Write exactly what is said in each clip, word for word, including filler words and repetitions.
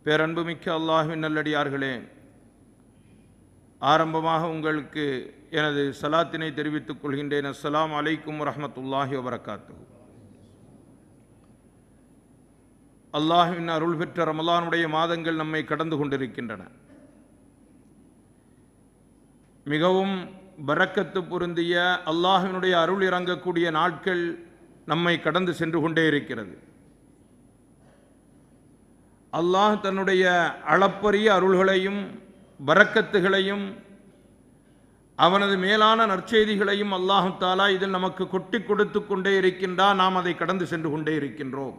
பேரன்புமிக்க அல்லாஹ்வின் நல்லடியார்களே, ஆரம்பமாக உங்களுக்கு எனது சலாத்தினை தெரிவித்துக் கொள்கின்றேன். அஸ்ஸலாமு அலைக்கும் வரஹ்மத்துல்லாஹி வபரகாத்துஹு. அல்லாஹ்வின் அருள் பெற்ற ரமலானுடைய மாதங்கள் நம்மை கடந்து கொண்டிருக்கின்றன. மிகவும் பரக்கத்து பொருந்திய அல்லாஹ்வினுடைய அருள் இறங்கக்கூடிய நாட்கள் நம்மை கடந்து சென்று கொண்டே இருக்கிறது. அல்லாஹ் தன்னுடைய அளப்பரிய அருள்களையும் பரக்கத்துகளையும் அவனது மேலான நற்செய்திகளையும் அல்லாஹு தாலா இதில் நமக்கு கொட்டி கொடுத்து கொண்டே இருக்கின்றான். நாம் அதை கடந்து சென்று கொண்டே இருக்கின்றோம்.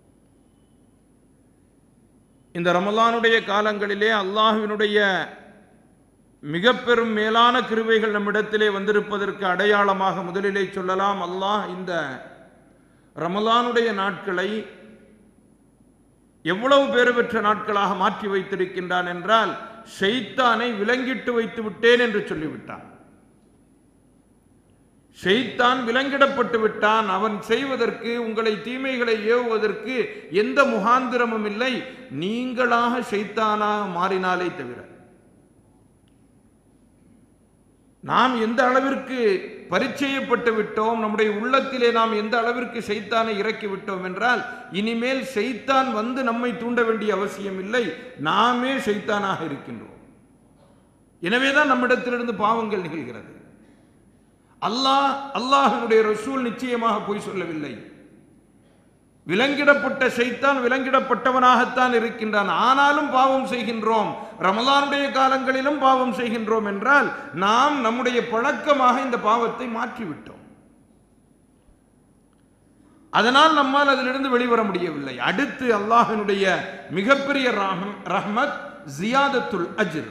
இந்த ரமலானுடைய காலங்களிலே அல்லாஹ்வினுடைய மிக பெரும் மேலான கிருபைகள் நம்மிடத்திலே வந்திருப்பதற்கு அடையாளமாக முதலிலே சொல்லலாம், அல்லாஹ் இந்த ரமலானுடைய நாட்களை எவ்வளவு பேறு பெற்ற நாட்களாக மாற்றி வைத்திருக்கின்றான் என்றால், ஷைத்தானை விலங்கிட்டு வைத்து விட்டேன் என்று சொல்லிவிட்டான். ஷைத்தான் விலங்கிடப்பட்டு விட்டான். அவன் செய்வதற்கு, உங்களை தீமைகளை ஏவுவதற்கு எந்த முகாந்திரமும் இல்லை, நீங்களாக ஷைத்தானாக மாறினாலே தவிர. நாம் எந்த அளவிற்கு பரிச்சயப்பட்டு விட்டோம், நம்முடைய உள்ளத்திலே நாம் எந்த அளவிற்கு ஷைத்தானை இறக்கி விட்டோம் என்றால், இனிமேல் ஷைத்தான் வந்து நம்மை தூண்ட வேண்டிய அவசியம் இல்லை, நாமே ஷைத்தானாக இருக்கின்றோம். எனவேதான் நம்மிடத்திலிருந்து பாவங்கள் நிகழ்கிறது. அல்லாஹ் அல்லாஹ்வுடைய ரசூல் நிச்சயமாக பொய் சொல்லவில்லை. விலங்கிடப்பட்ட ஷைத்தான் விலங்கிடப்பட்டவனாகத்தான் இருக்கின்றான். ஆனாலும் பாவம் செய்கின்றோம். ரமலானுடைய காலங்களிலும் பாவம் செய்கின்றோம் என்றால், நாம் நம்முடைய பழக்கமாக இந்த பாவத்தை மாற்றிவிட்டோம். அதனால் நம்மால் அதிலிருந்து வெளிவர முடியவில்லை. அடுத்து அல்லாஹ்வினுடைய மிகப்பெரிய ரஹ்மத் ஜியாதத்துல் அஜ்ர்.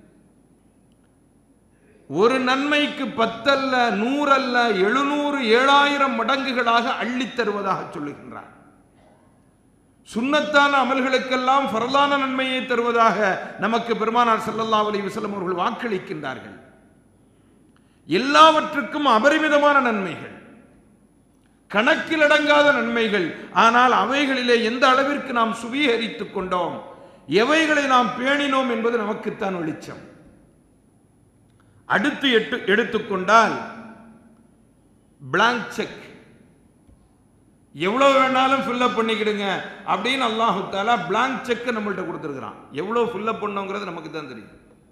ஒரு நன்மைக்கு பத்தல்ல, நூறல்ல, எழுநூறு ஏழாயிரம் மடங்குகளாக அள்ளித் தருவதாக சொல்லுகின்றார். சுன்னத்தான அமல்களுக்கெல்லாம் ஃபர்லான நன்மையை தருவதாக நமக்கு பெருமானார் ஸல்லல்லாஹு அலைஹி வஸல்லம் அவர்கள் வாக்களிக்கின்றார்கள். எல்லாவற்றுக்கும் அபரிமிதமான நன்மைகள், கணக்கிலடங்காத நன்மைகள். ஆனால் அவைகளிலே எந்த அளவிற்கு நாம் சுவீகரித்துக் கொண்டோம், எவைகளை நாம் பேணினோம் என்பது நமக்குத்தான் வெளிச்சம். அடுத்து எட்டு எடுத்துக்கொண்டால் பிளாங்க் செக். எவ்வளவு வேணாலும் ஃபில்லப் பண்ணிக்கிடுங்க அப்படின்னு அல்லாஹு தஆலா பிளாங்க் செக் நம்மள்ட்ட கொடுத்துருக்கிறான். எவ்வளவு ஃபில்லப் பண்ணோங்கிறது நமக்கு தான் தெரியும்.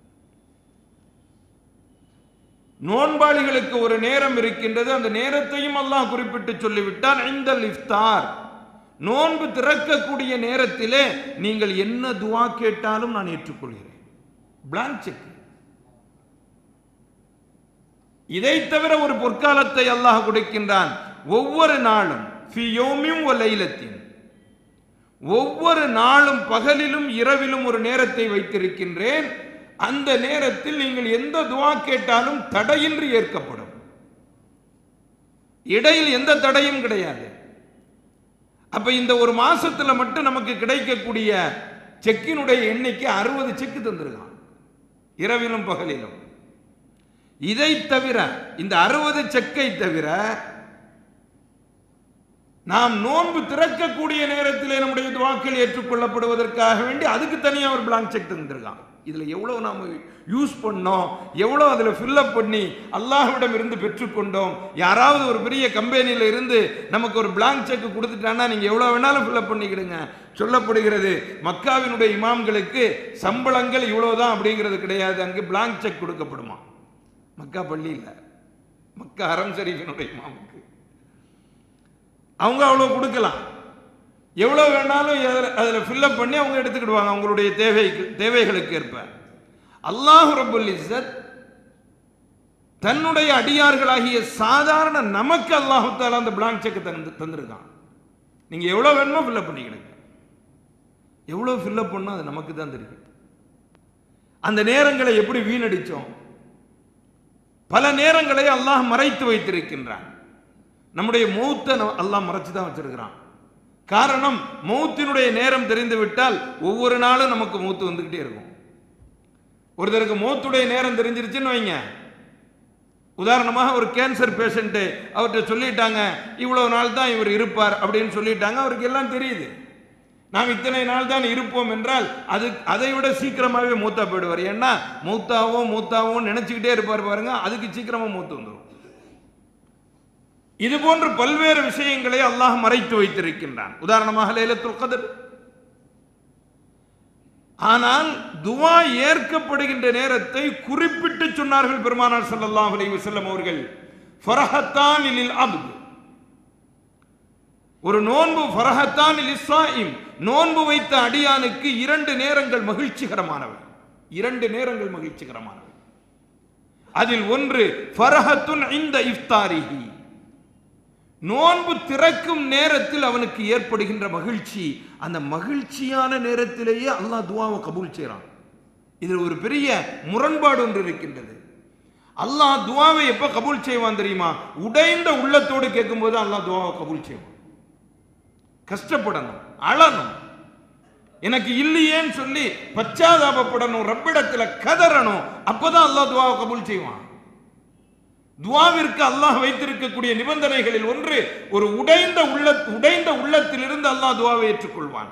நோன்பாளிகளுக்கு ஒரு நேரம் இருக்கின்றது. அந்த நேரத்தையும் அல்லாஹ் குறிப்பிட்டு சொல்லிவிட்டான். இந்தல் இஃப்தார், நோன்பு திறக்கக்கூடிய நேரத்திலே நீங்கள் என்ன துஆ கேட்டாலும் நான் ஏற்றுக்கொள்கிறேன். Blank cheque. இதை தவிர ஒரு பொற்காலத்தை அல்லாஹ் கொடுக்கின்றான். ஒவ்வொரு நாளும் ஒவ்வொரு நாளும் பகலிலும் இரவிலும் ஒரு நேரத்தை வைத்திருக்கின்றேன். அந்த நேரத்தில் நீங்கள் எந்த துஆ கேட்டாலும் தடையின்றி ஏற்கப்படும். இடையில் எந்த தடையும் கிடையாது. அப்ப இந்த ஒரு மாசத்துல மட்டும் நமக்கு கிடைக்கக்கூடிய செக்கினுடைய எண்ணிக்கை அறுபது செக்கு தந்திருக்கான், இரவிலும் பகலிலும். இதை தவிர, இந்த அறுபது செக்கை தவிர, நாம் நோன்பு திறக்கக்கூடிய நேரத்திலே நம்முடைய துஆக்கள் ஏற்றுக்கொள்ளப்படுவதற்காக வேண்டி அதுக்கு தனியாக ஒரு பிளாங்க் செக் தந்திருக்கான். இதுல எவ்வளவு நாம் யூஸ் பண்ணோம், எவ்வளவு அதுல ஃபில்லப் பண்ணி அல்லாஹ்விடம் இருந்து பெற்றுக்கொண்டோம். யாராவது ஒரு பெரிய கம்பெனியில இருந்து நமக்கு ஒரு பிளாங்க் செக் கொடுத்துட்டான்னா நீங்க எவ்வளவு வேணாலும் ஃபில்லப் பண்ணிக்கிடுங்க. சொல்லப்படுகிறது, மக்காவினுடைய இமாம்களுக்கு சம்பளங்கள் இவ்வளவுதான் அப்படிங்கிறது கிடையாது. அங்கு பிளாங்க் செக் கொடுக்கப்படுமா. மக்கா பள்ளி இல்ல, மக்கா ஹரம் ஷரீஃபினுடைய இமாமுக்கு அவங்க அவ்வளவு கொடுக்கலாம். எவ்வளவு வேணாலும் அதுல ஃபில்லப் பண்ணி அவங்க எடுத்துக்கிடுவாங்க அவங்களுடைய தேவைக்கு தேவைகளுக்கு ஏற்ப. அல்லாஹ் ரப்புல் இஸ்ஸத் தன்னுடைய அடியார்களாகிய சாதாரண நமக்கு அல்லாஹ் தஆலா அந்த பிளாங்க் செக் தந்திருக்கான். நீங்க எவ்வளவு வேணுமோ ஃபில்லப் பண்ணிக்கிடுங்க. எவ்வளவு ஃபில்லப் பண்ணா அது நமக்கு தான் தெரியும். அந்த நேரங்களை எப்படி வீணடிச்சோம். பல நேரங்களை அல்லாஹ் மறைத்து வைத்திருக்கின்றான். நம்முடைய மௌத்தை அல்லாஹ் மறைச்சு தான் வச்சிருக்கிறான். காரணம், மௌத்தினுடைய நேரம் தெரிந்து விட்டால் ஒவ்வொரு நாளும் நமக்கு மௌத்து வந்துகிட்டே இருக்கும். ஒருத்தருக்கு மௌத்துடைய நேரம் தெரிஞ்சிருச்சுன்னு வைங்க, உதாரணமாக ஒரு கேன்சர் பேஷண்ட், அவர்கிட்ட சொல்லிட்டாங்க இவ்வளவு நாள் தான் இவர் இருப்பார் அப்படின்னு சொல்லிட்டாங்க, அவருக்கு எல்லாம் தெரியுது. நாம் இத்தனை நாள் தான் இருப்போம் என்றால் அது அதை விட சீக்கிரமாகவே மூத்தா போயிடுவார். ஏன்னா மூத்தாவோ மூத்தாவோ நினைச்சுக்கிட்டே இருப்பார் பாருங்க, அதுக்கு சீக்கிரமா மூத்து வந்துடும். இது போன்ற பல்வேறு விஷயங்களை அல்லாஹ் மறைத்து வைத்திருக்கின்றான். உதாரணமாக லைலத்துல் கத்ர். ஆனால் துவா ஏற்கப்படுகின்ற நேரத்தை குறிப்பிட்டு சொன்னார்கள் பெருமானார் ஸல்லல்லாஹு அலைஹி வஸல்லம் அவர்கள். ஃபரஹத்தான் லில் அப்த், ஒரு நோன்பு ஃபரஹத்தான் லிஸ்ஸாயிம், நோன்பு வைத்த அடியானுக்கு இரண்டு நேரங்கள் மகிழ்ச்சிகரமானவை. இரண்டு நேரங்கள் மகிழ்ச்சிகரமானவை. அதில் ஒன்று ஃபரஹத்துன் இன்த இஃப்தாரிஹி, நோன்பு திறக்கும் நேரத்தில் அவனுக்கு ஏற்படுகின்ற மகிழ்ச்சி. அந்த மகிழ்ச்சியான நேரத்திலேயே அல்லாஹ் துஆவை கபூல் செய்றான். இதில் ஒரு பெரிய முரண்பாடு ஒன்று இருக்கின்றது. அல்லாஹ் துஆவை எப்ப கபூல் செய்வான் தெரியுமா? உடைந்த உள்ளத்தோடு கேட்கும்போது அல்லாஹ் துஆவை கபூல் செய்வான். கஷ்டப்படணும், அழணும், எனக்கு இல்லையேன்னு சொல்லி பச்சாதாபப்படணும், ரப்பிடத்துல கதறணும், அப்பதான் அல்லாஹ் துஆவை கபூல் செய்வான். துஆவிற்கு அல்லாஹ் வைத்திருக்கக்கூடிய நிபந்தனைகளில் ஒன்று, ஒரு உடைந்த உள்ள உடைந்த உள்ளத்திலிருந்து அல்லாஹ் துஆவை ஏற்றுக்கொள்வான்.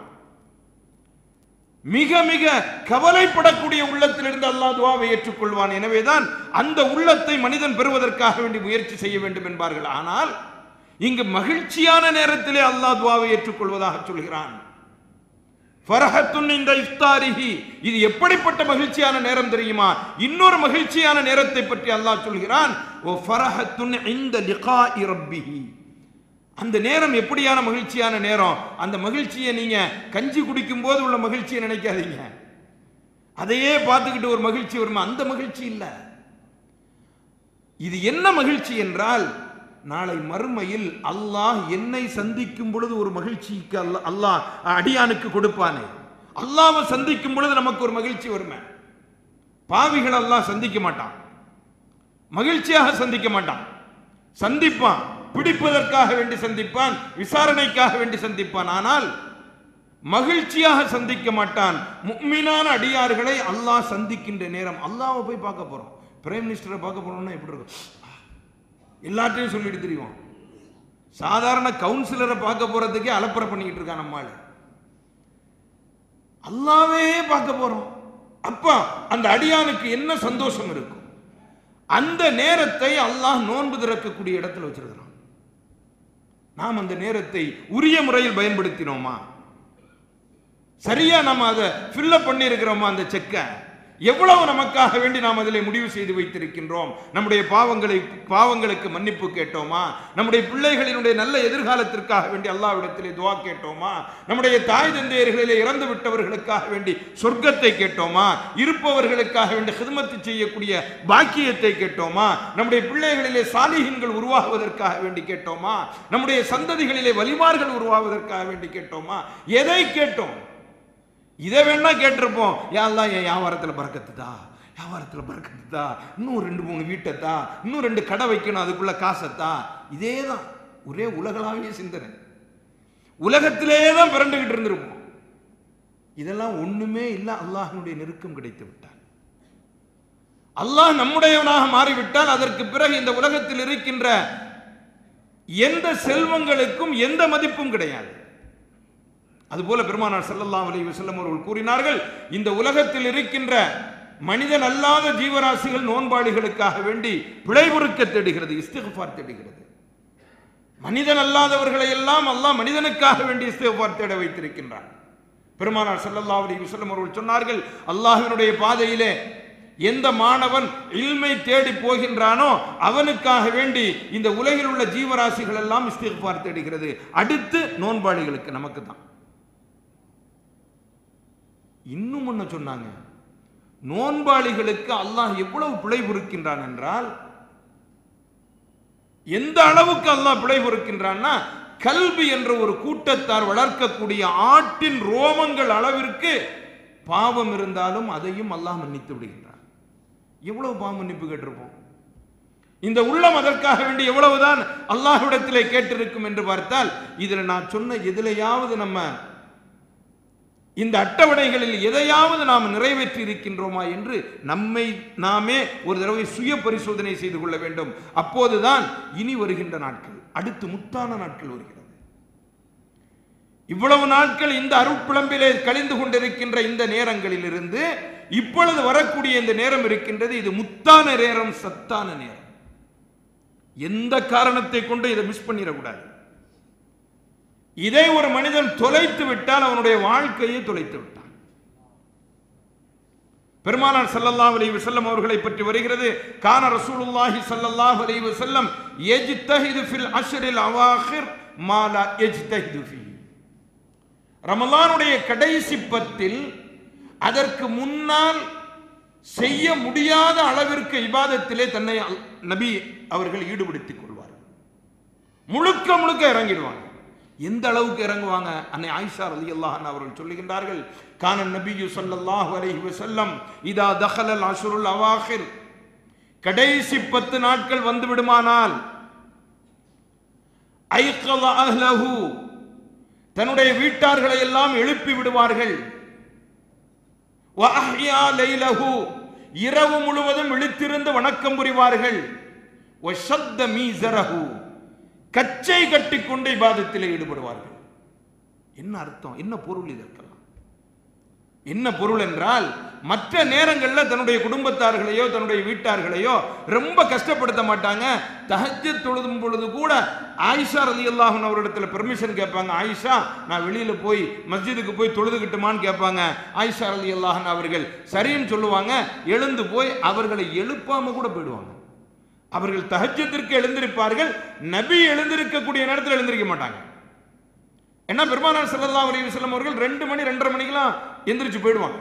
மிக மிக கவலைப்படக்கூடிய உள்ளத்திலிருந்து அல்லாஹ் துஆவை ஏற்றுக்கொள்வான். எனவேதான் அந்த உள்ளத்தை மனிதன் பெறுவதற்காக வேண்டி முயற்சி செய்ய வேண்டும் என்பார்கள். ஆனால் இங்கு மகிழ்ச்சியான நேரத்திலே அல்லாஹ் துஆவை ஏற்றுக்கொள்வதாக சொல்கிறான். ஃபரஹத்துன் இன்த இஃப்தாரிஹி, இது எப்படிப்பட்ட மகிழ்ச்சியான நேரம் தெரியுமா? இன்னொரு மகிழ்ச்சியான நேரத்தை பற்றி அல்லாஹ் சொல்கிறான், ஓ ஃபரஹத்துன் இன்த லிகாஇ ரப்பிஹி. அந்த நேரம் எப்படியான மகிழ்ச்சியான நேரம்? அந்த மகிழ்ச்சியை நீங்க கஞ்சி குடிக்கும் போது உள்ள மகிழ்ச்சியை நினைக்காதீங்க. அதையே பார்த்துக்கிட்டு ஒரு மகிழ்ச்சி வருமா, அந்த மகிழ்ச்சி இல்ல. இது என்ன மகிழ்ச்சி என்றால், நாளை மறுமையில் அல்லாஹ் என்னை சந்திக்கும் பொழுது ஒரு மகிழ்ச்சிக்கு அல்லாஹ் அல்லாஹ் அடியானுக்கு கொடுப்பானே, அல்லாஹ்வை சந்திக்கும் பொழுது நமக்கு ஒரு மகிழ்ச்சி வருமே. பாவிகள் அல்லாஹ் சந்திக்க மாட்டான், மகிழ்ச்சியாக சந்திக்க மாட்டான். சந்திப்பான், பிடிப்பதற்காக வேண்டி சந்திப்பான், விசாரணைக்காக வேண்டி சந்திப்பான். ஆனால் மகிழ்ச்சியாக சந்திக்க மாட்டான். முஃமினான அடியார்களை அல்லாஹ் சந்திக்கின்ற நேரம், அல்லாஹ்வை போய் பார்க்க போறோம், பிரைம் மினிஸ்டரை பார்க்க போறோம்னா எப்படி இருக்கும்? எல்லாத்தையும் சொல்லிட்டு தெரியும். சாதாரண கவுன்சிலரை பார்க்க போறதுக்கே அலப்பறை பண்ணிக்கிட்டு இருக்கான் நம்மால. அல்லாஹ்வே பார்க்க போறோம். அப்ப அந்த அடியானுக்கு என்ன சந்தோஷம் இருக்கும்? அந்த நேரத்தை அல்லாஹ் நோன்பு திறக்கக்கூடிய இடத்துல வச்சிருக்கிறான். நாம் அந்த நேரத்தை உரிய முறையில் பயன்படுத்தினோமா? சரியா நம்ம அதை ஃபில்லப் பண்ணி இருக்கிறோமா? அந்த செக்கை எவ்வளவு நமக்காக வேண்டி நாம் அதில் முடிவு செய்து வைத்திருக்கின்றோம்? நம்முடைய பாவங்களை பாவங்களுக்கு மன்னிப்பு கேட்டோமா? நம்முடைய பிள்ளைகளினுடைய நல்ல எதிர்காலத்திற்காக வேண்டி அல்லாஹ்விடத்திலே துஆ கேட்டோமா? நம்முடைய தாய் தந்தையர்களிலே இறந்து விட்டவர்களுக்காக வேண்டி சொர்க்கத்தை கேட்டோமா? இருப்பவர்களுக்காக வேண்டி ஹிதமத்து செய்யக்கூடிய பாக்கியத்தை கேட்டோமா? நம்முடைய பிள்ளைகளிலே சாலிஹீன்கள் உருவாகுவதற்காக வேண்டி கேட்டோமா? நம்முடைய சந்ததிகளிலே வலிமார்கள் உருவாவதற்காக வேண்டி கேட்டோமா? எதை கேட்டோம்? இதை வேணா கேட்டிருப்போம், யா அல்லாஹ் என் வியாபாரத்தில் பறக்கத்து தா, வியாபாரத்தில் பறக்கத்து தா, இன்னும் ரெண்டு மூணு வீட்டை தா, இன்னும் ரெண்டு கடை வைக்கணும், அதுக்குள்ள காசத்தா. இதே தான் ஒரே உலகளாவிய சிந்தனை, உலகத்திலே தான் பிறண்டுகிட்டு இருந்திருப்போம். இதெல்லாம் ஒண்ணுமே இல்லை. அல்லாஹ்வுடைய நெருக்கம் கிடைத்து விட்டால், அல்லாஹ் நம்முடையவனாக மாறிவிட்டால், அதற்கு பிறகு இந்த உலகத்தில் இருக்கின்ற எந்த செல்வங்களுக்கும் எந்த மதிப்பும் கிடையாது. அதுபோல பெருமானார் ஸல்லல்லாஹு அலைஹி வஸல்லம் அவர்கள் கூறினார்கள், இந்த உலகத்தில் இருக்கின்ற மனிதன் அல்லாத ஜீவராசிகள் நோன்பாளிகளுக்காக வேண்டி பிழை பொறுக்க தேடுகிறது, இஸ்திக்ஃபார் தேடுகிறது. மனிதன் அல்லாதவர்களை எல்லாம் அல்லாஹ் மனிதனுக்காக வேண்டி இஸ்திக்ஃபார் தேட வைத்திருக்கின்றான். பெருமானார் ஸல்லல்லாஹு அலைஹி வஸல்லம் அவர்கள் சொன்னார்கள், அல்லாஹ்வினுடைய பாதையிலே எந்த மாணவன் இல்மை தேடி போகின்றானோ அவனுக்காக வேண்டி இந்த உலகில் உள்ள ஜீவராசிகள் எல்லாம் இஸ்திக்ஃபார் தேடுகிறது. அடுத்து நோன்பாளிகளுக்கு, நமக்கு தான். இன்னும் ஒன்று சொன்னாங்க, நோன்பாளிகளுக்கு அல்லாஹ் எவ்வளவு பிழை பொறுக்கின்றான் என்றால், எந்த அளவுக்கு அல்லாஹ் பிழை பொறுக்கின்றான்னா, கல்வி என்ற ஒரு கூட்டத்தார் வளர்க்கக்கூடிய ஆட்டின் ரோமங்கள் அளவிற்கு பாவம் இருந்தாலும் அதையும் அல்லாஹ் மன்னித்து விடுகின்றான். எவ்வளவு பாவ மன்னிப்பு கேட்டிருப்போம்? இந்த உள்ளம் அதற்காக வேண்டி எவ்வளவுதான் அல்லாஹ்விடத்திலே கேட்டிருக்கும் என்று பார்த்தால், இதுல நான் சொன்ன எதிலையாவது நம்ம இந்த அட்டவணைகளில் எதையாவது நாம் நிறைவேற்றி இருக்கின்றோமா என்று நம்மை நாமே ஒரு தடவை சுய பரிசோதனை செய்து கொள்ள வேண்டும். அப்போதுதான் இனி வருகின்ற நாட்கள், அடுத்து முத்தான நாட்கள் வருகிறது. இவ்வளவு நாட்கள் இந்த அருட்பிளம்பிலே கழிந்து கொண்டிருக்கின்ற இந்த நேரங்களில் இருந்து இப்பொழுது வரக்கூடிய இந்த நேரம் இருக்கின்றது, இது முத்தான நேரம், சத்தான நேரம். எந்த காரணத்தை கொண்டு இதை மிஸ் பண்ணிடக்கூடாது. இதை ஒரு மனிதன் தொலைத்து விட்டால் அவனுடைய வாழ்க்கையை தொலைத்து விட்டான். பெருமானார் ஸல்லல்லாஹு அலைஹி வஸல்லம் அவர்களை பற்றி வருகிறது, கான ரசூலுல்லாஹி ஸல்லல்லாஹு அலைஹி வஸல்லம் யஜ்தஹிது ஃபில் அஷ்ரில் அவாஹிர் மா லா யஜ்தஹிது ஃபீ. ரமலானுடைய கடைசி பத்தில் அதற்கு முன்னால் செய்ய முடியாத அளவிற்கு இபாதத்திலே தன்னை நபி அவர்கள் ஈடுபடுத்திக் கொள்வார். முழுக்க முழுக்க இறங்கிடுவாங்க. எந்த அளவுக்கு இறங்குவாங்க? அன்னை ஆயிஷா ரலியல்லாஹு அன்ஹா அவர்கள் சொல்லுகின்றார்கள், கான நபியு ஸல்லல்லாஹு அலைஹி வஸல்லம் இதா தഖலல் அஷ்ருல் அவாஹிர், கடைசி பத்து நாட்கள் வந்து விடுமானால் ஐகத அஹ்லஹு, தன்னுடைய வீட்டார்களை எல்லாம் எழுப்பி விடுவார்கள். வ அஹ்யா லைலஹு, இரவு முழுவதும் விழித்திருந்து வணக்கம் புரிவார்கள். வ ஷத்த மீஸரஹு, கச்சை கட்டிக்கொண்டு இபாதத்திலே ஈடுபடுவார்கள். என்ன அர்த்தம்? என்ன பொருள் இதற்கெல்லாம்? என்ன பொருள் என்றால், மற்ற நேரங்களில் தன்னுடைய குடும்பத்தார்களையோ தன்னுடைய வீட்டார்களையோ ரொம்ப கஷ்டப்படுத்த மாட்டாங்க. தஹஜ்ஜத் தொழுதும் பொழுது கூட ஆயிஷா ரலியல்லாஹு அன்ஹா அவரிடத்தில் பெர்மிஷன் கேட்பாங்க. ஆயிஷா, நான் வெளியில போய் மஸ்ஜிதுக்கு போய் தொழுதுகிட்டுமான்னு கேட்பாங்க. ஆயிஷா ரலியல்லாஹு அன்ஹா அவர்கள் சரின்னு சொல்லுவாங்க. எழுந்து போய் அவர்களை எழுப்பாம கூட போயிடுவாங்க. அவர்கள் தஹஜ்ஜத்திற்கு எழுந்திருப்பார்கள், நபி எழுந்திருக்கக்கூடிய நேரத்தில் எழுந்திருக்க மாட்டாங்க. ஏன்னா பெருமானார் ஸல்லல்லாஹு அலைஹி வஸல்லம் அவர்கள் ரெண்டு மணி ரெண்டரை மணிக்கெல்லாம் எந்திரிச்சு போயிடுவாங்க.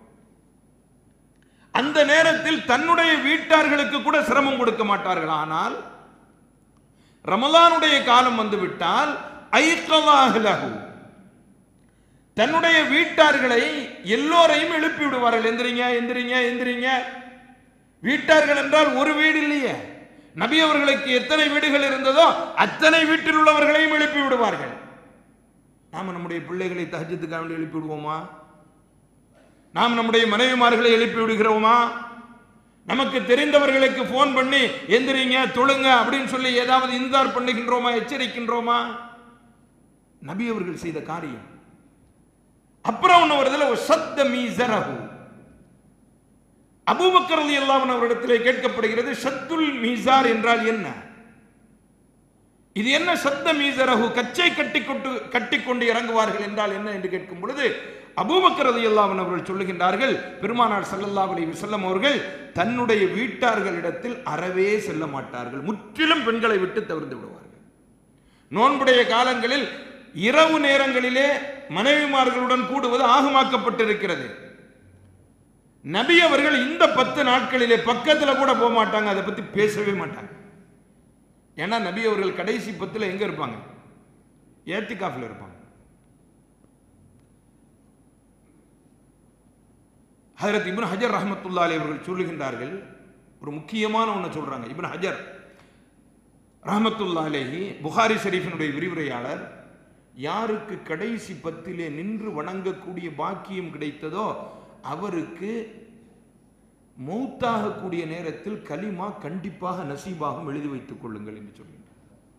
அந்த நேரத்தில் தன்னுடைய வீட்டார்களுக்கு கூட சிரமம் கொடுக்க மாட்டார்கள். ஆனால் ரமலானுடைய காலம் வந்துவிட்டால் ஐகலாஹு, தன்னுடைய வீட்டார்களை எல்லோரையும் எழுப்பி விடுவார்கள். எந்திரிங்க எந்திரிங்க எந்திரிங்க. வீட்டார்கள் என்றால் ஒரு வீடு இல்லையே, நபி அவர்களுக்கு எத்தனை வீடுகள் இருந்ததோ அத்தனை வீட்டில் உள்ளவர்களையும் எழுப்பி விடுவார்கள். நாம நம்முடைய பிள்ளைகளை தஹஜ்ஜத்துக்காக எழுப்பி விடுவோமா? நாம் நம்முடைய மனைவிமார்களை எழுப்பி விடுகிறோமா? நமக்கு தெரிந்தவர்களுக்கு போன் பண்ணி எந்திரிங்க தொழுங்க அப்படின்னு சொல்லி ஏதாவது இன்சார் பண்ணுகின்றோமா, எச்சரிக்கின்றோமா? நபி அவர்கள் செய்த காரியம். அப்புறம் ஒன்று வருதுல, ஷத்த மீஸரஹு. அபூபக்கர் ரலியல்லாஹு அன்ஹு அவரிடத்திலே கேட்கப்படுகிறது, ஷத்துல் மீஸார் என்றால் என்ன? இது என்ன ஷத்த மீஸரஹு, கச்சை கட்டிக்கொண்டு கட்டிக்கொண்டு இறங்குவார்கள் என்றால் என்ன என்று கேட்கும் பொழுது அபூபக்கர் ரலியல்லாஹு அன்ஹு அவர்கள் சொல்லுகின்றார்கள், பெருமானார் ஸல்லல்லாஹு அலைஹி வஸல்லம் அவர்கள் தன்னுடைய வீட்டார்களிடத்தில் அறவே செல்ல மாட்டார்கள். முற்றிலும் பெண்களை விட்டு தவிர்த்து விடுவார்கள். நோன்புடைய காலங்களில் இரவு நேரங்களிலே மனைவிமார்களுடன் கூடுவது ஆகமாக்கப்பட்டிருக்கிறது. நபி அவர்கள் இந்த பத்து நாட்களிலே பக்கத்தில் கூட போக மாட்டாங்க, அதை பத்தி பேசவே மாட்டாங்க. ஏன்னா நபி அவர்கள் கடைசி பத்துல எங்க இருப்பாங்க? ஏத்திகாஃப்ல இருப்பாங்க. ஹஜ்ரத் இப்னு ஹஜர் ரஹ்மத்துல்லாஹி அலைஹி அவர்கள் சொல்லுகின்றார்கள், ஒரு முக்கியமான ஒன்று சொல்றாங்க. இப்னு ஹஜர் ரஹ்மத்துல்லாஹி அலைஹி புகாரி ஷரீஃபினுடைய விரிவுரையாளர், யாருக்கு கடைசி பத்திலே நின்று வணங்கக்கூடிய பாக்கியம் கிடைத்ததோ அவருக்கு மௌத்தாகக்கூடிய நேரத்தில் கலிமா கண்டிப்பாக நசீபாகும், எழுதி வைத்துக் கொள்ளுங்கள் என்று சொல்கின்றார்.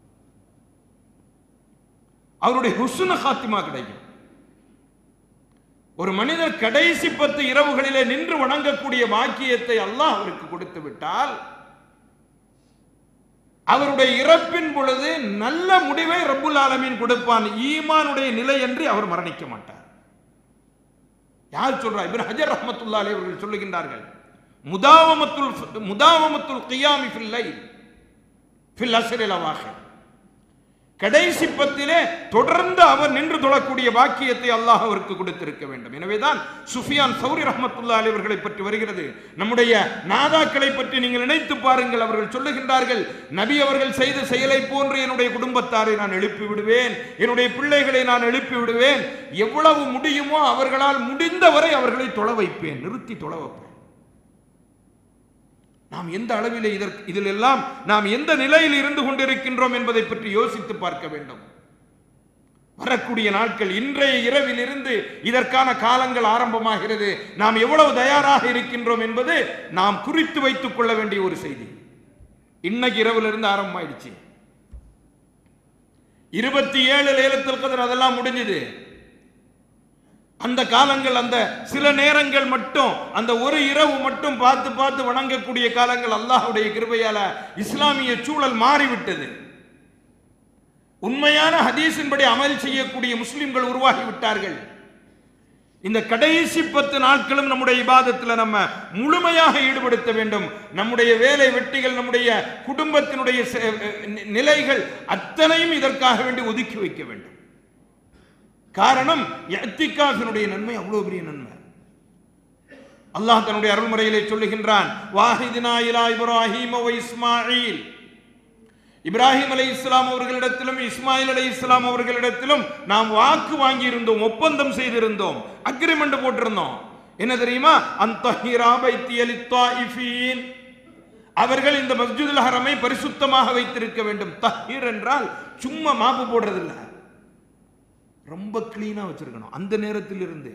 அவருடைய ஹுஸ்னு ஹாத்திமா கிடைக்கும். ஒரு மனிதர் கடைசி பத்து இரவுகளிலே நின்று வணங்கக்கூடிய பாக்கியத்தை அல்லாஹ் அவருக்கு கொடுத்து விட்டால் அவருடைய இறப்பின் பொழுது நல்ல முடிவை ரப்புல் ஆலமீன் கொடுப்பான். ஈமானுடைய நிலை என்று அவர் மரணிக்க மாட்டார். யார் சொல்றார்? இப்னு ஹஜர் ரஹ்மத்துல்லாஹி அலைஹி அவர்கள் சொல்லுகின்றார்கள், முதாவமத்துல் முதாவமத்துல் கியாமி ஃபில் லைல் ஃபில் அஷ்ரில் அவாஹிர், கடைசி பத்திலே தொடர்ந்து அவர் நின்று தொழக்கூடிய பாக்கியத்தை அல்லாஹ் அவருக்கு கொடுத்திருக்க வேண்டும். எனவேதான் சுஃபியான் சௌரி ரஹ்மத்துல்லாஹி அலைஹி அவர்களை பற்றி வருகிறது. நம்முடைய நாதாக்களை பற்றி நீங்கள் நினைத்து பாருங்கள். அவர்கள் சொல்லுகின்றார்கள், நபி அவர்கள் செய்த செயலை போன்று என்னுடைய குடும்பத்தாரை நான் எழுப்பி விடுவேன், என்னுடைய பிள்ளைகளை நான் எழுப்பி விடுவேன், எவ்வளவு முடியுமோ அவர்களால் முடிந்தவரை அவர்களை தொழ வைப்பேன், நிறுத்தி தொழ வைப்பேன். நாம் எந்த அளவிலே இதற்கு இதில் எல்லாம் நாம் எந்த நிலையில் இருந்து கொண்டிருக்கின்றோம் என்பதை பற்றி யோசித்து பார்க்க வேண்டும். வரக்கூடிய நாட்கள், இன்றைய இரவில் இருந்து இதற்கான காலங்கள் ஆரம்பமாகிறது. நாம் எவ்வளவு தயாராக இருக்கின்றோம் என்பது நாம் குறித்து வைத்துக் கொள்ள வேண்டிய ஒரு செய்தி. இன்னைக்கு இரவுல இருந்து ஆரம்பமாயிடுச்சு. இருபத்தி ஏழு லைலத்துல் கத்ர் அதெல்லாம் முடிஞ்சது. அந்த காலங்கள், அந்த சில நேரங்கள் மட்டும், அந்த ஒரு இரவு மட்டும் பார்த்து பார்த்து வணங்கக்கூடிய காலங்கள் அல்லாஹ்வுடைய கிருபையால இஸ்லாமிய சூழல் மாறிவிட்டது. உண்மையான ஹதீஸின்படி அமல் செய்யக்கூடிய முஸ்லிம்கள் உருவாகி விட்டார்கள். இந்த கடைசி பத்து நாட்களும் நம்முடைய இபாதத்தில் நம்ம முழுமையாக ஈடுபடுத்த வேண்டும். நம்முடைய வேலை வெட்டிகள், நம்முடைய குடும்பத்தினுடைய நிலைகள் அத்தனையும் இதற்காக வேண்டி ஒதுக்கி வைக்க வேண்டும். காரணம், இஅ்திகாஃபினுடைய நன்மை அவ்வளவு பெரிய நன்மை. அல்லாஹ் தன்னுடைய அருள்முறையிலே சொல்லுகின்றான், வாஹிதினா இலா இப்ராஹீம வ இஸ்மாயில். இப்ராஹிம் அலைஹிஸ்ஸலாம் அவர்களிடத்திலும் இஸ்மாயில் அலைஹிஸ்ஸலாம் அவர்களிடத்திலும் நாம் வாக்கு வாங்கி இருந்தோம், ஒப்பந்தம் செய்திருந்தோம், அக்ரிமெண்ட் போட்டிருந்தோம். என்ன தெரியுமா? அன்தஹிரா பைத்திய லித்தாயிஃபீன், அவர்கள் இந்த மஸ்ஜிதுல் ஹரமை பரிசுத்தமாக வைத்திருக்க வேண்டும். தஹீர் என்றால் சும்மா மாப்பு போடுறது இல்ல, ரொம்ப கிளீனா வச்சிருக்கணும். அந்த நேரத்தில் இருந்து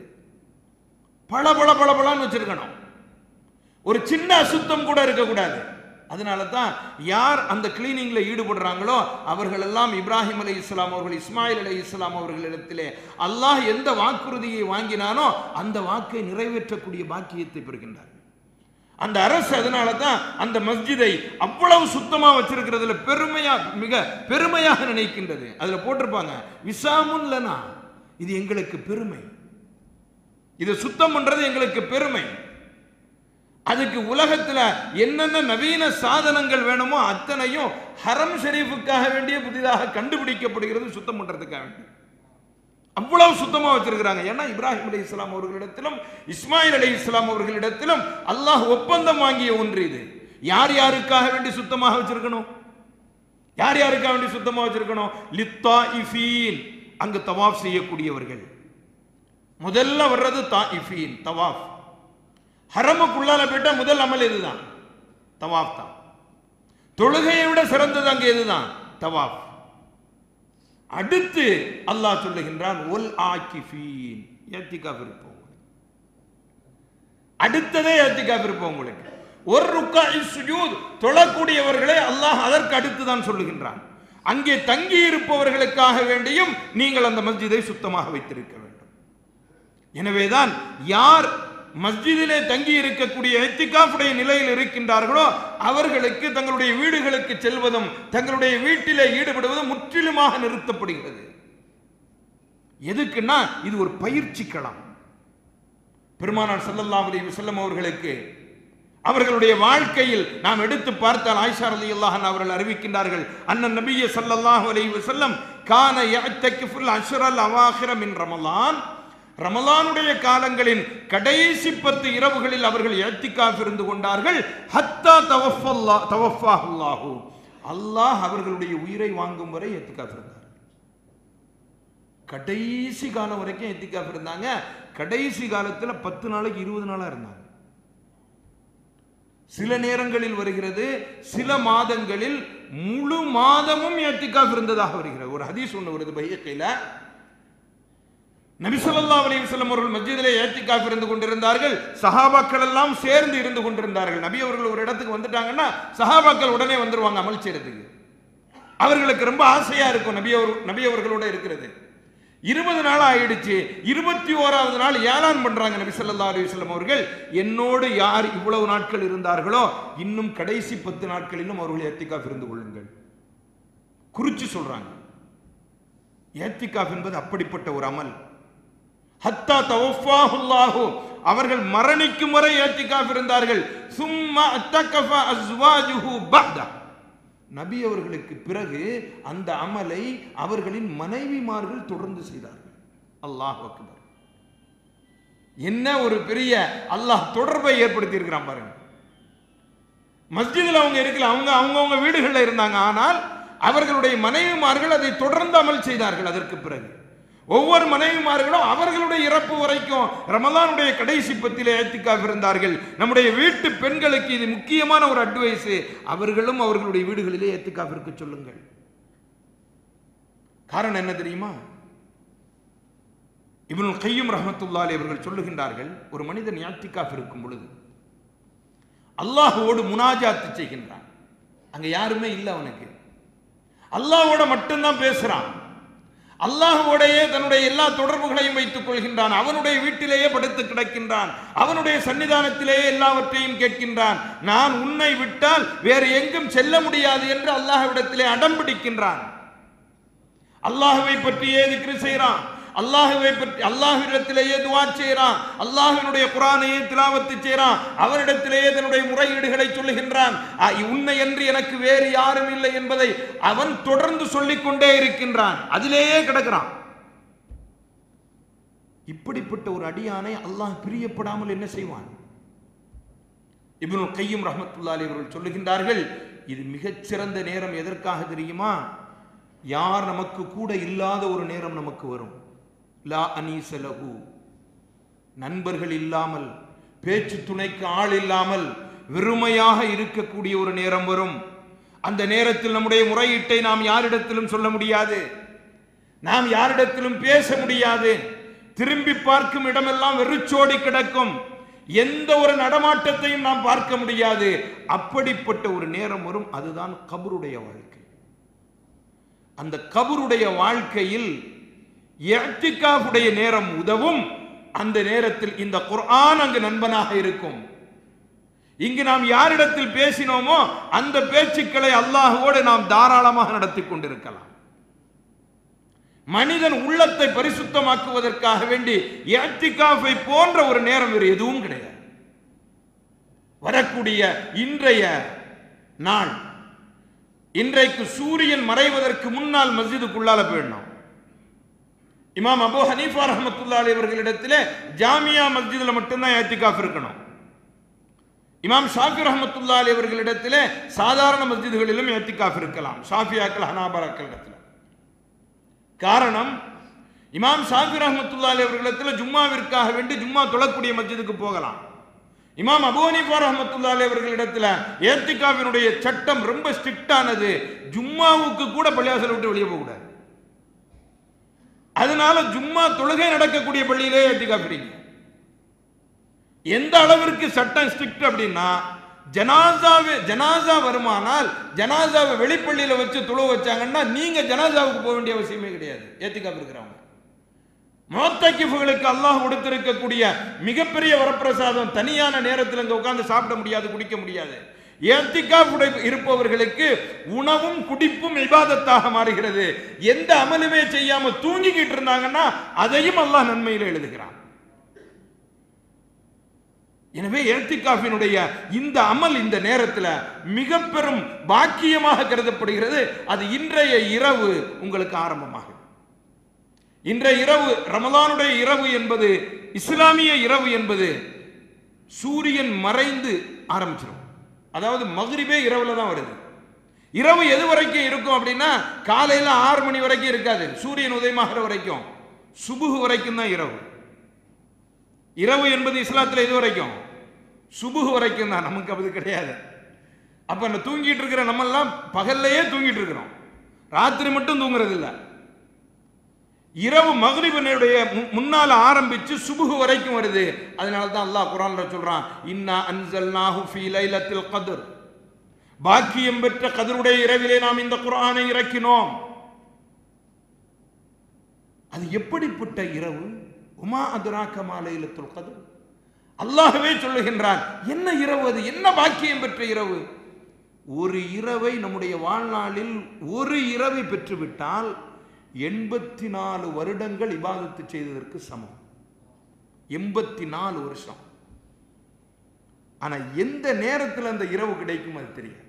பல பல பல பலன்னு வச்சிருக்கணும். ஒரு சின்ன அசுத்தம் கூட இருக்கக்கூடாது. அதனால தான் யார் அந்த கிளீனிங்ல ஈடுபடுறாங்களோ அவர்கள் எல்லாம் இப்ராஹிம் அலைஹிஸ்ஸலாம் அவர்கள், இஸ்மாயில் அலைஹிஸ்ஸலாம் அவர்களிடத்திலே அல்லாஹ் எந்த வாக்குறுதியை வாங்கினானோ அந்த வாக்கை நிறைவேற்றக்கூடிய பாக்கியத்தை பெறுகின்றார் அந்த அரசு. அதனால தான் அந்த மஸ்ஜிதை அவ்வளவு சுத்தமா வச்சிருக்கிறதுல பெருமையா, மிக பெருமையாக நினைக்கின்றது. அதுல போட்டிருப்பாங்க, விசாமுன் லனா, இது எங்களுக்கு பெருமை, இது சுத்தம் பண்றது எங்களுக்கு பெருமை. அதுக்கு உலகத்துல என்னென்ன நவீன சாதனங்கள் வேணுமோ அத்தனையும் ஹரம் ஷரீஃபுக்காக வேண்டிய புதிதாக கண்டுபிடிக்கப்படுகிறது, சுத்தம் பண்றதுக்காக வேண்டி. அவ்வளவு சுத்தமா வச்சிருக்கிறாங்க. ஏன்னா இப்ராஹிம் அலைஹிஸ்ஸலாம் அவர்களிடத்திலும் இஸ்மாயில் அலைஹிஸ்ஸலாம் அவர்களிடத்திலும் அல்லாஹ் ஒப்பந்தம் வாங்கிய ஒன்று இது. யார் யாருக்காக வேண்டி சுத்தமாக வச்சிருக்கணும்? யார் யாருக்காக வேண்டி சுத்தமா வச்சிருக்கணும்? லித்தாயிஃபீன், அங்கு தவாஃப் செய்யக்கூடியவர்கள். முதல்ல வர்றது தாயிஃபீன், தவாஃப். ஹரமுக்குள்ளால போயிட்டா முதல் அமல் இதுதான், தவாஃப் தான். தொழுகையை விட சிறந்தது அங்கே எதுதான்? தவாஃப். அடுத்து அல்லாஹ் சொல்லுகின்றான், ஒல் ஆகிஃபீன், இஅ்திகாஃப் இருப்போம். அடுத்ததே இஅ்திகாஃப் இருப்போம் உங்களுக்கு. ஒரு ருக்காஇ சுஜூத், தொழக்கூடியவர்களே அல்லாஹ் அதற்கு அடுத்து தான் சொல்லுகின்றான். அங்கே தங்கி இருப்பவர்களுக்காக வேண்டியும் நீங்கள் அந்த மஸ்ஜிதை சுத்தமாக வைத்திருக்க வேண்டும். எனவேதான் யார் மஸ்ஜிதிலே தங்கி இருக்கக்கூடிய இஅ்திகாஃபுடைய நிலையில் இருக்கின்றார்களோ அவர்களுக்கு தங்களுடைய வீடுகளுக்கு செல்வதும் தங்களுடைய வீட்டிலே ஈடுபடுவதும் முற்றிலுமாக நிறுத்தப்படுகிறது. எதுக்குன்னா இது ஒரு பயிற்சி களம். பெருமானார் ஸல்லல்லாஹு அலைஹி வஸல்லம் அவர்களுக்கு அவர்களுடைய வாழ்க்கையில் நாம் எடுத்து பார்த்தால் ஆயிஷா ரலியல்லாஹு அன்ஹா அவர்கள் அறிவிக்கின்றார்கள், அன்னன் நபிய ஸல்லல்லாஹு அலைஹி வஸல்லம் கான யஅ்தகிஃபுல் அஷ்ரல் அவாஹிர மின் ரமலான், ரமலானுடைய காலங்களின் கடைசி பத்து இரவுகளில் அவர்கள் இஅ்திகாஃப் இருந்து கொண்டார்கள். ஹத்தா தவஃபல்லா தவஃபாஹுல்லாஹு, அல்லாஹ் அவர்களுடைய உயிரை வாங்கும் வரை இஅ்திகாஃப் இருந்தார். கடைசி காலம் வரைக்கும் இஅ்திகாஃப் இருந்தாங்க. கடைசி காலத்துல பத்து நாளைக்கு இருபது நாளா இருந்தாங்க. சில நேரங்களில் வருகிறது, சில மாதங்களில் முழு மாதமும் இஅ்திகாஃப் இருந்ததாக வருகிறது. ஒரு ஹதீஸ் ஒன்று வருது பைஹக்கில, நபி ஸல்லல்லாஹு அலைஹி வஸல்லம் அவர்கள் மஸ்ஜிதிலே இஅ்திகாஃப் இருந்து கொண்டிருந்தார்கள். சஹாபாக்கள் எல்லாம் சேர்ந்து இருந்து கொண்டிருந்தார்கள். நபி அவர்கள் ஒரு இடத்துக்கு வந்துட்டாங்கன்னா சஹாபாக்கள் உடனே வந்துருவாங்க அமல் செய்யறதுக்கு. அவர்களுக்கு ரொம்ப ஆசையா இருக்கும் நபி அவர் நபி அவர்களோட இருக்கிறது. இருபது நாள் ஆயிடுச்சு. இருபத்தி ஓராவது நாள் ஏலான் பண்றாங்க நபி ஸல்லல்லாஹு அலைஹி வஸல்லம் அவர்கள், என்னோடு யார் இவ்வளவு நாட்கள் இருந்தார்களோ இன்னும் கடைசி பத்து நாட்களிலும் அவர்கள் இஅ்திகாஃப் இருந்து கொள்ளுங்கள். குறிச்சு சொல்றாங்க. இஅ்திகாஃப் என்பது அப்படிப்பட்ட ஒரு அமல். ஹத்தா தவஃபாஹுல்லாஹு, அவர்கள் மரணிக்கும் வரை இஅ்திகாஃப் இருந்தார்கள். சும்மா அத்தகஃப அஸ்வாஜுஹு பஅத, நபி அவர்களுக்கு பிறகு அந்த அமலை அவர்களின் மனைவிமார்கள் தொடர்ந்து செய்தார்கள். அல்லாஹ் அக்பர். என்ன ஒரு பெரிய அல்லாஹ் தொடர்பை ஏற்படுத்தி இருக்கிறான் பாருங்க. மஸ்ஜிதில் அவங்க இருக்கல, அவங்க அவங்கவுங்க வீடுகளில் இருந்தாங்க. ஆனால் அவர்களுடைய மனைவிமார்கள் அதை தொடர்ந்து அமல் செய்தார்கள். அதற்கு பிறகு ஒவ்வொரு மனைவிமார்களும் அவர்களுடைய இறப்பு வரைக்கும் ரமலானுடைய கடைசி பத்திலே இஅ்திகாஃப் இருந்தார்கள். நம்முடைய வீட்டு பெண்களுக்கு இது முக்கியமான ஒரு அட்வைஸ், அவர்களும் அவர்களுடைய வீடுகளிலே இஅ்திகாஃப் இருக்க சொல்லுங்கள். காரணம் என்ன தெரியுமா? இப்னுல் கய்யிம் ரஹ்மத்துல்லாஹி அலைஹி அவர்கள் சொல்லுகின்றார்கள், ஒரு மனிதன் இஅ்திகாஃப் இருக்கும் பொழுது அல்லாஹ்வோடு முனாஜாத் செய்கின்றான். அங்க யாருமே இல்லை, அவனுக்கு அல்லாஹ்வோட மட்டும்தான் பேசுறான். அல்லாஹ்வோடையே தன்னுடைய எல்லா தொடர்புகளையும் வைத்துக் கொள்கின்றான். அவனுடைய வீட்டிலேயே படுத்து கிடக்கின்றான். அவனுடைய சன்னிதானத்திலேயே எல்லாவற்றையும் கேட்கின்றான். நான் உன்னை விட்டால் வேறு எங்கும் செல்ல முடியாது என்று அல்லாஹ்விடத்திலே அடம் பிடிக்கின்றான். அல்லாஹ்வை பற்றியே திக்ர் செய்கிறான். அல்லாஹ்வை பற்றி அல்லாஹ்விடத்திலேயே துஆ செய்கிறான். அல்லாஹ்வினுடைய குர்ஆனையே திலாவத்து செய்கிறான். அவரிடத்திலேயே தன்னுடைய முறையீடுகளை சொல்லுகின்றான். உன்னை என்று எனக்கு வேறு யாரும் இல்லை என்பதை அவன் தொடர்ந்து சொல்லிக் கொண்டே இருக்கின்றான். அதிலேயே கிடக்கிறான். இப்படிப்பட்ட ஒரு அடியானை அல்லாஹ் பிரியப்படாமல் என்ன செய்வான்? இப்னுல் கய்யிம் ரஹ்மத்துல்லாஹி அலைஹி அவர்கள் சொல்லுகின்றார்கள், இது மிகச்சிறந்த நேரம் எதற்காக தெரியுமா? யார் நமக்கு கூட இல்லாத ஒரு நேரம் நமக்கு வரும். லா அனீஸ லஹு, நண்பர்கள் இல்லாமல், பேச்சு துணைக்கு ஆள் இல்லாமல் வெறுமையாக இருக்கக்கூடிய ஒரு நேரம் வரும். அந்த நேரத்தில் நம்முடைய முறையீட்டை நாம் யாரிடத்திலும் சொல்ல முடியாது, நாம் யாரிடத்திலும் பேச முடியாது. திரும்பி பார்க்கும் இடமெல்லாம் வெறிச்சோடி கிடக்கும். எந்த ஒரு நடமாட்டத்தையும் நாம் பார்க்க முடியாது. அப்படிப்பட்ட ஒரு நேரம் வரும். அதுதான் கபருடைய வாழ்க்கை. அந்த கபருடைய வாழ்க்கையில் இஅ்திகாஃபுடைய நேரம் உதவும். அந்த நேரத்தில் இந்த குர்ஆன் அங்கு நண்பனாக இருக்கும். இங்கு நாம் யாரிடத்தில் பேசினோமோ அந்த பேச்சுக்களை அல்லாஹ்வோடு நாம் தாராளமாக நடத்தி கொண்டிருக்கலாம். மனிதன் உள்ளத்தை பரிசுத்தமாக்குவதற்காக வேண்டி இஅ்திகாஃபை போன்ற ஒரு நேரம் வேறு எதுவும் கிடையாது. வரக்கூடிய இன்றைய நாள், இன்றைக்கு சூரியன் மறைவதற்கு முன்னால் மஸ்ஜிதுக்குள்ளால போயிடணும். இமாம் அபூ ஹனீஃபா ரஹ்மத்துல்லாஹி அலைஹி அவர்களிடத்திலே ஜாமியா மஸ்ஜிதுல மட்டும்தான் இஅ்திகாஃப் இருக்கணும். இமாம் ஷாஃபி ரஹ்மத்துல்லாஹி அலைஹி அவர்களிடத்திலே சாதாரண மஸ்ஜிதுகளிலும் இஅ்திகாஃப் இருக்கலாம். ஷாஃபியாக்கள் ஹனாபலாக்கள் இடத்துல. காரணம், இமாம் ஷாஃபி ரஹ்மத்துல்லாஹி அலைஹி அவர்களிடத்திலே ஜும்மாவிற்காக வேண்டி ஜும்மா தொழக்கூடிய மஸ்ஜிதுக்கு போகலாம். இமாம் அபூ ஹனீஃபா ரஹ்மத்துல்லாஹி அலைஹி அவர்களிடத்துல இஅ்திகாஃபினுடைய சட்டம் ரொம்ப ஸ்ட்ரிக்டானது. ஜும்மாவுக்கு கூட பள்ளிவாசலை விட்டு வெளியே போக கூடாது. அதனால ஜும்மா தொழுகை நடக்கக்கூடிய பள்ளியிலே இஅ்திகாஃப் இருங்க. எந்த அளவிற்கு சட்டம் ஸ்ட்ரிக்ட் அப்படின்னா, ஜனாசாவே ஜனாசா வருமானால் ஜனாசாவை வெளிப்பள்ளியில வச்சு தொழ வச்சாங்கன்னா நீங்க ஜனாசாவுக்கு போக வேண்டிய அவசியமே கிடையாது. இஅ்திகாஃப் இருக்கிறவங்க முஅத்தகிஃபுகளுக்கு அல்லாஹ் கொடுத்திருக்கக்கூடிய மிகப்பெரிய வரப்பிரசாதம், தனியான நேரத்தில் அங்க உட்கார்ந்து சாப்பிட முடியாது, குடிக்க முடியாது. இஅ்திகாஃப் இருப்பவர்களுக்கு உணவும் குடிப்பும் இபாதத்தாக மாறுகிறது. எந்த அமலுமே செய்யாம தூங்கிக்கிட்டு இருந்தாங்கன்னா அதையும் அல்லாஹ் நன்மையில எழுதுகிறான். எனவே இஅ்திகாஃபினுடைய இந்த அமல் இந்த நேரத்தில் மிக பெரும் பாக்கியமாக கருதப்படுகிறது. அது இன்றைய இரவு உங்களுக்கு ஆரம்பமாகும். இன்றைய இரவு, ரமலானுடைய இரவு என்பது, இஸ்லாமிய இரவு என்பது சூரியன் மறைந்து ஆரம்பிச்சிடும். அதாவது மக்ரிபே இரவுல தான் வருது. இரவு எது வரைக்கும் இருக்கும் அப்படின்னா, காலையில ஆறு மணி வரைக்கும் இருக்காது. சூரியன் உதயமாகிற வரைக்கும், சுபுஹ் வரைக்கும் தான் இரவு. இரவு என்பது இஸ்லாத்தில் எது வரைக்கும்? சுபுஹ் வரைக்கும் தான். நமக்கு அது கிடையாது. அப்ப அந்த தூங்கிட்டு இருக்கிற நம்ம எல்லாம் பகல்லையே தூங்கிட்டு இருக்கிறோம், ராத்திரி மட்டும் தூங்குறது இல்லை. இரவு மக்ரிபினுடைய முன்னால ஆரம்பிச்சு சுபுஹ் வரைக்கும் வருது. அதனால தான் அல்லாஹ் குர்ஆன்ல சொல்றான், இன்னா அன்ஸல்நாஹு ஃபீ லைலத்தில் கத்ர், பாக்கியம் பெற்ற கத்ருடைய இரவிலே நாம் இந்த குர்ஆனை இறக்கினோம். அது எப்படிப்பட்ட இரவு? உமா அத்ராக மா லைலத்துல் கத்ர். அல்லாஹ்வே சொல்லுகின்றான், என்ன இரவு அது, என்ன பாக்கியம் பெற்ற இரவு. ஒரு இரவை நம்முடைய வாழ்நாளில் ஒரு இரவை பெற்றுவிட்டால் எண்பத்தி நாலு வருடங்கள் இபாதத்து செய்ததற்கு சமம். எண்பத்தி நாலு வருஷம். ஆனா எந்த நேரத்தில் அந்த இரவு கிடைக்கும் அது தெரியாது.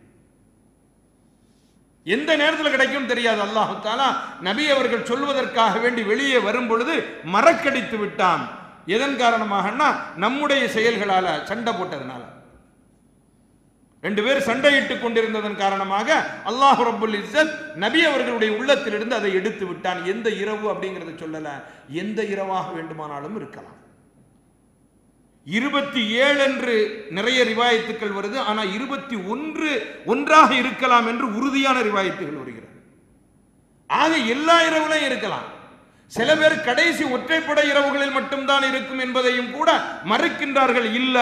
எந்த நேரத்தில் கிடைக்கும் தெரியாது. அல்லாஹ் தஆலா நபி அவர்கள் சொல்வதற்காக வேண்டி வெளியே வரும் பொழுது மறக்கடித்து விட்டான். எதன் காரணமாகனா, நம்முடைய செயல்களால, சண்டை போட்டதனால. ரெண்டு பேர் சண்டையிட்டுக் கொண்டிருந்ததன் காரணமாக அல்லாஹ் ரப்புல் இஸ்ஸத் நபி அவர்களுடைய உள்ளத்திலிருந்து அதை எடுத்து விட்டான். எந்த இரவு அப்படிங்கறத சொல்லல, எந்த இரவாக வேண்டுமானாலும் இருக்கலாம். இருபத்தி ஏழு என்று நிறைய ரிவாயத்துக்கள் வருது. ஆனா இருபத்தி ஒன்று ஒன்றாக இருக்கலாம் என்று உறுதியான ரிவாயத்துகள் வருகிறது. ஆக எல்லா இரவுலையும் இருக்கலாம். சில பேர் கடைசி ஒற்றைப்படை இரவுகளில் மட்டும்தான் இருக்கும் என்பதையும் கூட மறுக்கின்றார்கள். இல்ல,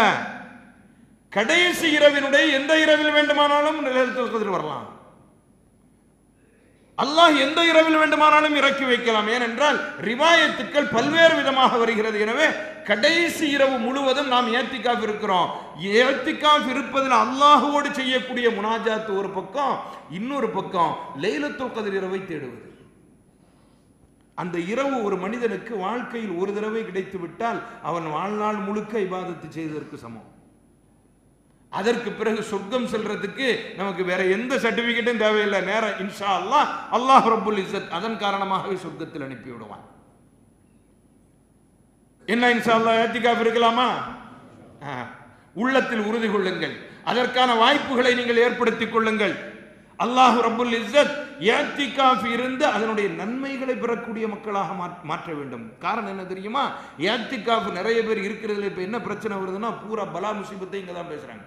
கடைசி இரவினுடைய எந்த இரவில் வேண்டுமானாலும் லைலத்துல் கத்ர் வரலாம். அல்லாஹ் எந்த இரவில் வேண்டுமானாலும் இறக்கி வைக்கலாம். ஏனென்றால் ரிவாயத்துக்கள் பல்வேறு விதமாக வருகிறது. எனவே கடைசி இரவு முழுவதும் நாம் ஏத்திகாஃப் இருக்கிறோம். ஏத்திகாஃப் இருப்பதில் அல்லாஹ்வோடு செய்யக்கூடிய முனாஜாத் ஒரு பக்கம், இன்னொரு பக்கம் லைலத்துல் கத்ர் இரவை தேடுவது. அந்த இரவு ஒரு மனிதனுக்கு வாழ்க்கையில் ஒரு தடவை கிடைத்து விட்டால் அவன் வாழ்நாள் முழுக்க இபாதத்து செய்ததற்கு சமம். அதற்கு பிறகு சொர்க்கம் செல்றதுக்கு நமக்கு வேற எந்த சர்டிபிகேட்டும் தேவையில்லை. நேரம் இன்ஷா அல்லாஹ் அல்லாஹ் ரப்புல் இஸ்ஸத் அதன் காரணமாகவே சொர்க்கத்தில் அனுப்பி விடுவான். என்ன இன்ஷா அல்லாஹ் இஅ்திகாஃப் இருக்கலாமா? உள்ளத்தில் உறுதி கொள்ளுங்கள். அதற்கான வாய்ப்புகளை நீங்கள் ஏற்படுத்திக் கொள்ளுங்கள். அல்லாஹ் ரப்புல் இஸ்ஸத் இஅ்திகாஃப் இருந்து அதனுடைய நன்மைகளை பெறக்கூடிய மக்களாக மாற்ற வேண்டும். காரணம் என்ன தெரியுமா? இஅ்திகாஃப் நிறைய பேர் இருக்கிறதுல இப்ப என்ன பிரச்சனை வருதுன்னா பூரா பலா முசீபத்தை இங்க தான் பேசுறாங்க.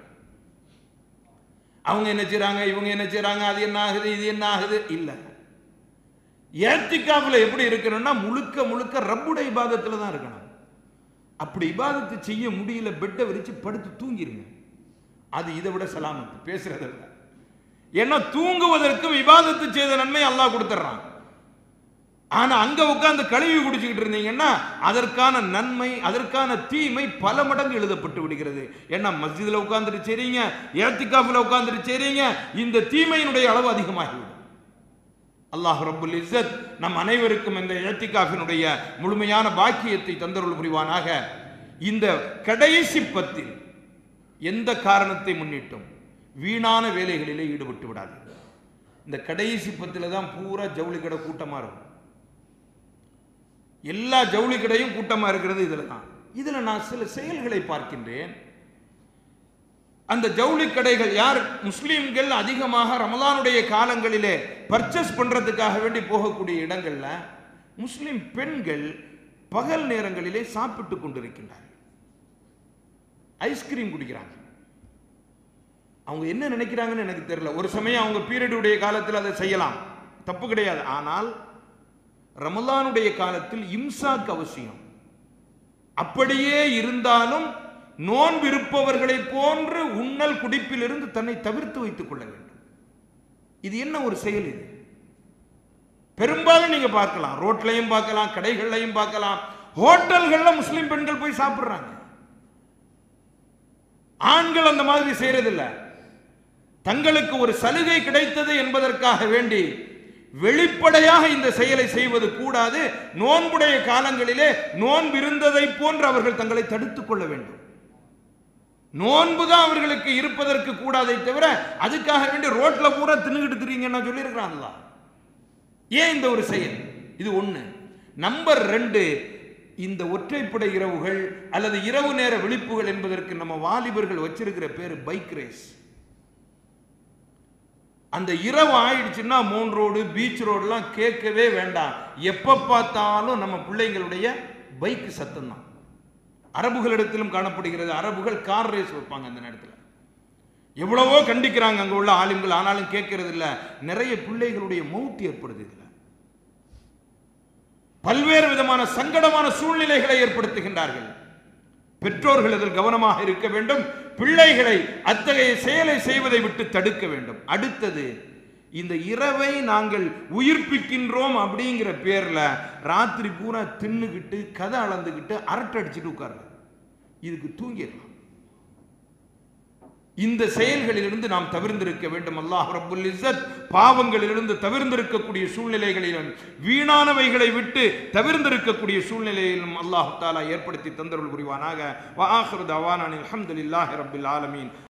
அவங்க என்ன செய்றாங்க, இவங்க என்ன செய்றாங்க, அது என்ன ஆகுது, இது என்ன ஆகுது இல்ல. இஅ்திகாஃப்ல எப்படி இருக்கணும்னா முழுக்க முழுக்க ரப்புடைய இபாதத்துல தான் இருக்கணும். அப்படி இபாதத்து செய்ய முடியல, பெட்டை விரிச்சு படுத்து தூங்கிருங்க. அது இதை விட சலாமத்து பேசுறத விட. ஏன்னா தூங்குவதற்கும் இபாதத்து செய்த நன்மை அல்லாஹ் கொடுத்துறான். ஆனா அங்க உட்கார்ந்து கழுவி குடிச்சுக்கிட்டு இருந்தீங்கன்னா அதற்கான நன்மை, அதற்கான தீமை பல மடங்கு எழுதப்பட்டு விடுகிறது. ஏன்னா மஸ்ஜிதுல உட்கார்ந்துட்டு செய்றீங்க, இஅ்திகாஃப்ல உட்கார்ந்துட்டு செய்றீங்க, இந்த தீமையினுடைய அளவு அதிகமாகிவிடும். அல்லாஹ் ரப்புல் இஸ்ஸத் நம் அனைவருக்கும் இந்த இஅ்திகாஃபினுடைய முழுமையான பாக்கியத்தை தந்தருள் புரிவானாக. இந்த கடைசி பத்தில் எந்த காரணத்தை முன்னிட்டும் வீணான வேலைகளிலே ஈடுபட்டு விடாது. இந்த கடைசி பத்தில தான் பூரா ஜவுளி கடை கூட்டமா இருக்கும். எல்லா ஜவுளி கடையும் கூட்டமா இருக்கிறது இதுல தான். இதுல நான் சில செயல்களை பார்க்கின்றேன். அந்த ஜவுளி கடைகள் யார் முஸ்லிம்கள் அதிகமாக ரமலானுடைய காலங்களிலே பர்ச்சேஸ் பண்றதுக்காக வேண்டி போகக்கூடிய இடங்கள்ல முஸ்லிம் பெண்கள் பகல் நேரங்களிலே சாப்பிட்டு கொண்டிருக்கின்றார்கள். ஐஸ்கிரீம் குடிக்கிறாங்க. அவங்க என்ன நினைக்கிறாங்கன்னு எனக்கு தெரியல. ஒரு சமயம் அவங்க பீரியடுடைய காலத்தில் அதை செய்யலாம், தப்பு கிடையாது. ஆனால் ரமலானுடைய காலத்தில் இம்சாக் அவசியம். அப்படியே இருந்தாலும் நோன்பு இருப்பவர்களை போன்று உண்ணல் குடிப்பில் இருந்து தன்னை தவிர்த்து வைத்துக் கொள்ள வேண்டும். இது என்ன ஒரு செயல்? இது பெரும்பாலும் நீங்க பார்க்கலாம், ரோட்லையும் பார்க்கலாம், கடைகள்லையும் பார்க்கலாம், ஹோட்டல்கள்ல முஸ்லிம் பெண்கள் போய் சாப்பிடுறாங்க. ஆண்கள் அந்த மாதிரி செய்யறதில்லை. தங்களுக்கு ஒரு சலுகை கிடைத்தது என்பதற்காக வேண்டி வெளிப்படையாக இந்த செயலை செய்வது கூடாது. நோன்புடைய காலங்களிலே நோன்பு இருந்ததை போன்று அவர்கள் தங்களை தடுத்துக் கொள்ள வேண்டும். நோன்புதான் அவர்களுக்கு இருப்பதற்கு கூடாதை தவிர அதுக்காக வேண்டி ரோட்ல பூரா தின்னுகிட்டு திரிங்கன்னு சொல்லி இருக்கிறாங்களா? ஏன் இந்த ஒரு செயல்? இது ஒண்ணு. நம்பர் ரெண்டு, இந்த ஒற்றைப்படை இரவுகள் அல்லது இரவு நேர விழிப்புகள் என்பதற்கு நம்ம வாலிபர்கள் வச்சிருக்கிற பேரு பைக் ரேஸ். அந்த இரவு ஆயிடுச்சுன்னா மோன் ரோடு, பீச் ரோடுலாம் கேட்கவே வேண்டாம். எப்ப பார்த்தாலும் நம்ம பிள்ளைங்களுடைய பைக் சத்தம் தான். அரபுகளிடத்திலும் காணப்படுகிறது. அரபுகள் கார் ரேஸ் வைப்பாங்க. அந்த நேரத்தில் எவ்வளவோ கண்டிக்கிறாங்க அங்க உள்ள ஆலிம்கள், ஆனாலும் கேட்கறது இல்ல. நிறைய பிள்ளைகளுடைய மௌத் ஏற்படுது. இதுல பல்வேறு விதமான சங்கடமான சூழ்நிலைகளை ஏற்படுத்துகின்றார்கள். பெற்றோர்கள் இதில் கவனமாக இருக்க வேண்டும். பிள்ளைகளை அத்தகைய செயலை செய்வதை விட்டு தடுக்க வேண்டும். அடுத்தது, இந்த இரவை நாங்கள் உயிர்ப்பிக்கின்றோம் அப்படிங்கிற பேர்ல ராத்திரி பூரா தின்னுகிட்டு கதை அளந்துகிட்டு அரட்டை அடிச்சுட்டு உட்கார்றது. இதுக்கு தூங்கிடலாம். இந்த செயல்களிலிருந்து நாம் தவிர்ந்திருக்க வேண்டும். அல்லாஹ் ரப்புல் இஸ்ஸத் பாவங்களிலிருந்து தவிர்ந்திருக்கக்கூடிய சூழ்நிலைகளிலும் வீணானவைகளை விட்டு தவிர்ந்திருக்கக்கூடிய சூழ்நிலையிலும் அல்லாஹ் தஆலா ஏற்படுத்தி தந்தருள் புரிவானாக. வ ஆகிரு தஅவானா அல்ஹம்துலில்லாஹி ரப்பில் ஆலமீன்.